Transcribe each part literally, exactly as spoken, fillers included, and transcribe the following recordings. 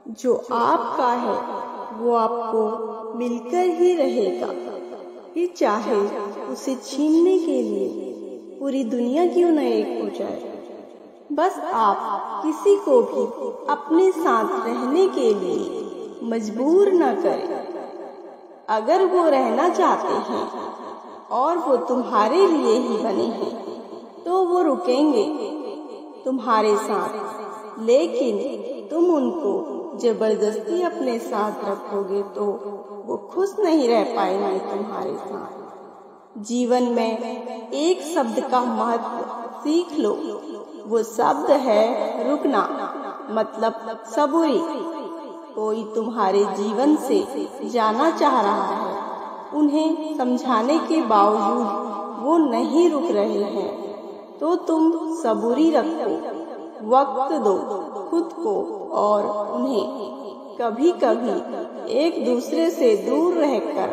जो आपका है वो आपको मिलकर ही रहेगा, फिर चाहे उसे छीनने के लिए पूरी दुनिया क्यों न एक हो जाए। बस आप किसी को भी अपने साथ रहने के लिए मजबूर न करें। अगर वो रहना चाहते हैं और वो तुम्हारे लिए ही बने हैं तो वो रुकेंगे तुम्हारे साथ, लेकिन तुम उनको जबरदस्ती अपने साथ रखोगे तो वो खुश नहीं रह पाएंगे तुम्हारे साथ। जीवन में एक शब्द का महत्व सीख लो, वो शब्द है रुकना, मतलब सबूरी। कोई तुम्हारे जीवन से जाना चाह रहा है, उन्हें समझाने के बावजूद वो नहीं रुक रहे हैं, तो तुम सबूरी रखो, वक्त दो खुद को और उन्हें। कभी कभी एक दूसरे से दूर रहकर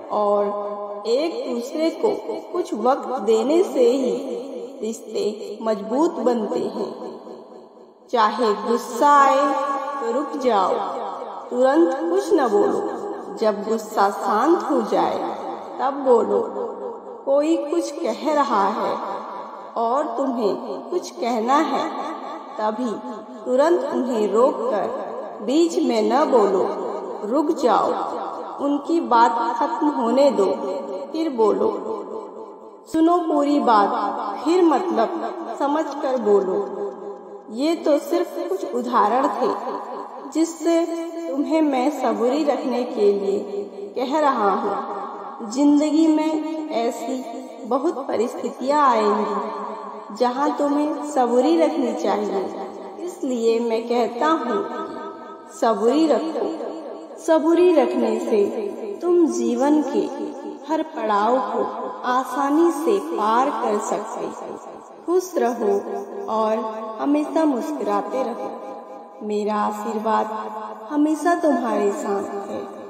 और एक दूसरे को कुछ वक्त देने से ही रिश्ते मजबूत बनते हैं। चाहे गुस्सा आए तो रुक जाओ, तुरंत कुछ न बोलो। जब गुस्सा शांत हो जाए तब बोलो। कोई कुछ कह रहा है और तुम्हें कुछ कहना है, तभी तुरंत उन्हें रोककर बीच में न बोलो, रुक जाओ, उनकी बात खत्म होने दो, फिर बोलो। सुनो पूरी बात, फिर मतलब समझकर बोलो। ये तो सिर्फ कुछ उदाहरण थे जिससे तुम्हें मैं सबूरी रखने के लिए कह रहा हूँ। जिंदगी में ऐसी बहुत परिस्थितियाँ आएंगी जहाँ तुम्हें सबूरी रखनी चाहिए, इसलिए मैं कहता हूँ सबूरी रखो। सबूरी रखने से तुम जीवन के हर पड़ाव को आसानी से पार कर सकते। खुश रहो और हमेशा मुस्कुराते रहो। मेरा आशीर्वाद हमेशा तुम्हारे साथ है।